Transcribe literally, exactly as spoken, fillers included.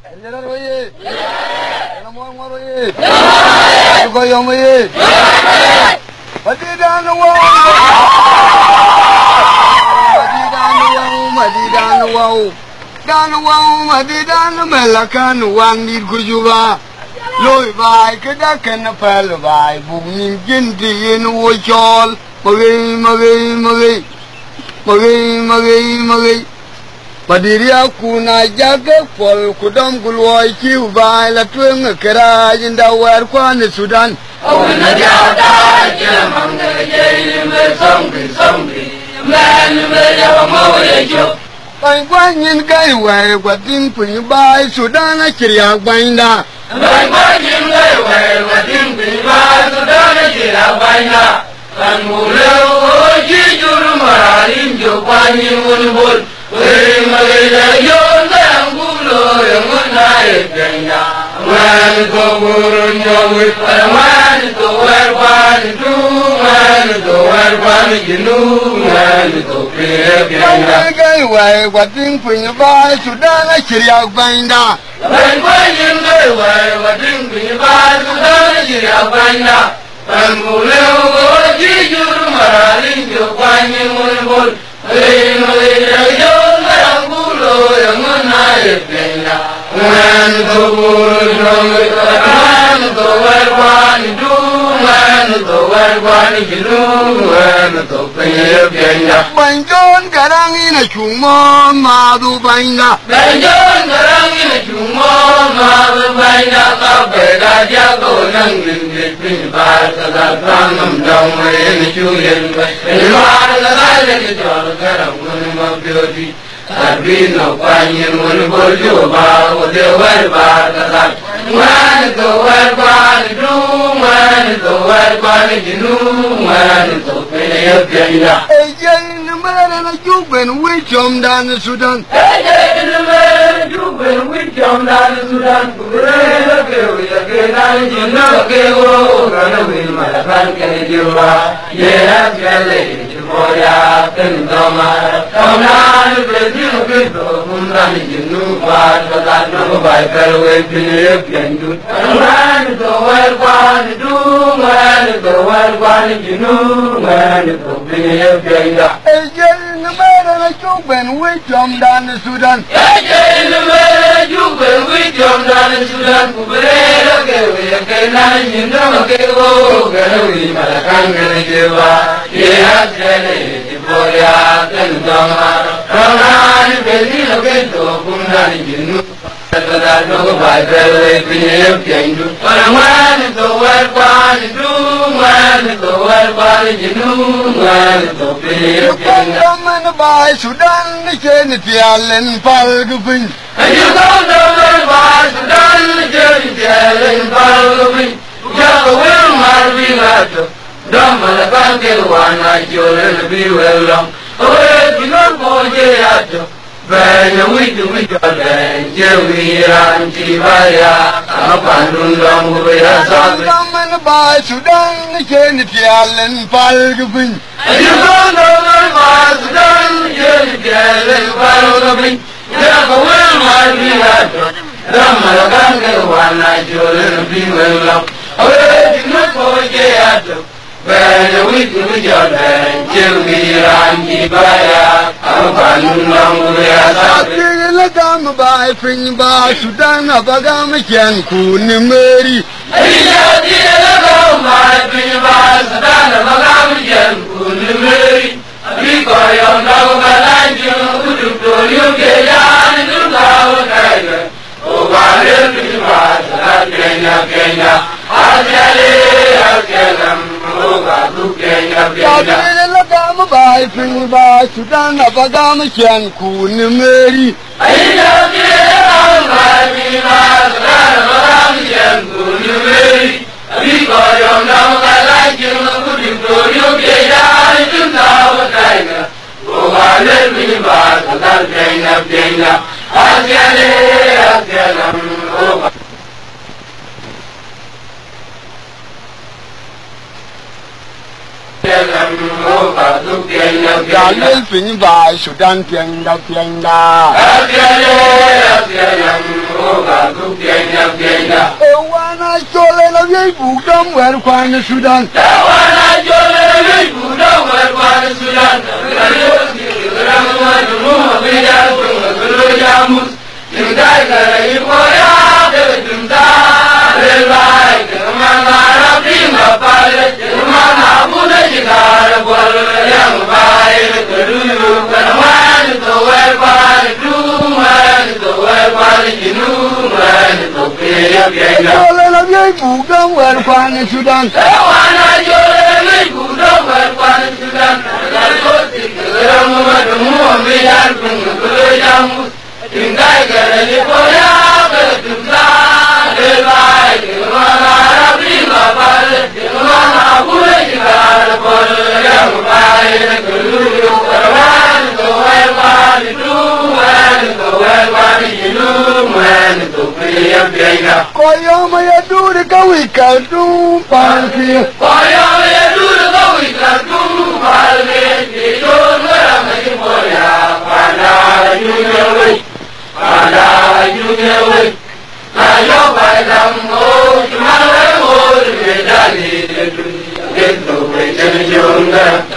Enjeran oye. Enamor mor oye. Goyom oye. Madidan wow. Madidan wow, madidan wow. Dan wow, madidan melakan wang di kujuba. Lôi vai cái đã cần phải là vai bụng nhìn kinh thì nuôi chol magi magi magi magi magi magi Padiria kuna jaga pol kudam gulwai chiu vai la tueng kera jinda war kwan Sudan. Ona jada jamang ye me songri songri man me ya mo ye jo. Bai kwan yin kai war kwatin pui bai Sudan a kriya bainda. Bai kwan yin kai war kwatin pui bai Sudan a kriya bainda. Kan mule o ji juru maralim jo kwan yin un bol. Wei magila yon dang bulo yang menai kenya. Man to burun nyawi man to werban tu man to werban jinu man to kaya kenya. Kai wai kwatin pui bai Sudan a kriya bainda. Bai kwan yin kai wai kwatin pui bai Sudan a kriya bainda. Kan mule o ji juru maralim jo kwan yin un bol. Wei magila yon dang bulo yang menai kenya. Man to burun nyawi man to werban tu man to werban jinu man to kaya kenya. Banjon garang ina chumo madu bainda. Banjon garang ina chumo madu bainda ka beda jago nang lindit pin bar ka dam dam me chuyen ba. Mar la dale ke jor garang mun ma biodi. Arbino panyin mun boljo ba o de wer ba ka dam. Man to wer ban du man to wer ban jinu man to kaya kenya. Ejen mara na juben wichom dan Sudan. Ejen mara juben wichom dan Sudan. Kurela ke uya ke dan jinna ke o kana wil malakan ke jiwa. Ye asale jiboya ken doma. Kamnan ke jinu ke do mundan jinu ba badan no bai karwe pine pendu. Man to wer kwan du man to wer kwan jinu man to pine pendu. Ejen mara na juben wichom dan Sudan. Ejen mara juben wichom dan Sudan. Kurela ke uya ke dan jinna ke o kana wil malakan ke jiwa. Ye asale jiboya ken doma. Kamnan ke jinu ke do mundan jinu. Kada no bai karwe pine pendu. Man to wer kwan du man to wer kwan jinu man to pine pendu. Kaman bai Sudan ni chen tialen pal gupin. Ayu kau wer bai Sudan chen tialen pal gupin. Jago wer mar bilato. Dam malakan ke wana jolen bi welong. Oe jinor boje ato. Banya witu witu ben jewiran cibaya apandun dong ubaya sabi. Kaman bai Sudan ni chen tialen pal gupin. Ayu kau wer bai Sudan chen tialen pal gupin. Jago wer mar bilato. Dam malakan ke wana jolen bi welong. Oe jinor boje ato. Banya witu witu ben jewiran cibaya apandun dong ubaya sabi. Akila dam bai pin ba Sudan abagam chen kun meri. Iya dia lau mai pinbal Sudan magam jen kun meri. Abi koyong lau kalanju uduk doliu keyan du lau kaya. O bale pinbal Sudan kenya kenya. Ajale akelam o gadu kenya kenya. Akila dam bai pin ba Sudan abagam chen kun meri. Iya dia lau mai pinbal Sudan magam jen kun meri. Abi koyong lau kalanju uduk doliu keyan du lau kaya. O bale pinbal Sudan kenya kenya. Ajale akelam o gadu. Galil pin ba Sudan tiang da tiang da. Akelam o gadu. ye bugdam wer kwan Sudan. Tawana jole ye bugdam wer kwan Sudan. Ramu ramu biya sungguh jamus. Tinggal kali koya berjumpa. Relai kemana rapi ngapal. Kemana pun jikar bol yang baik kedulu. Kemana tu wer kwan Sudan. Tu wer kwan Sudan. Tu kaya kaya. Jole la ye bugdam wer kwan Sudan. Tawana jole ye bugdam wer kwan Sudan. Ramu ramu biya sungguh jamus. Tinggal kali koya berjumpa. Relai kemana rapi ngapal. Kemana pun jikar bol yang baik kedulu. Kemana tu wer kwan Sudan. Tu wer kwan Sudan. Tu kaya kaya. Koyo maya dur kawi kaldu parki. Koya maya dur kawi kaldu parki. Tidur malam di koya. Pada junyawi. Pada junyawi. Ayo padam mo. Cuma mo. Beda di dunia. Itu beda junyawi.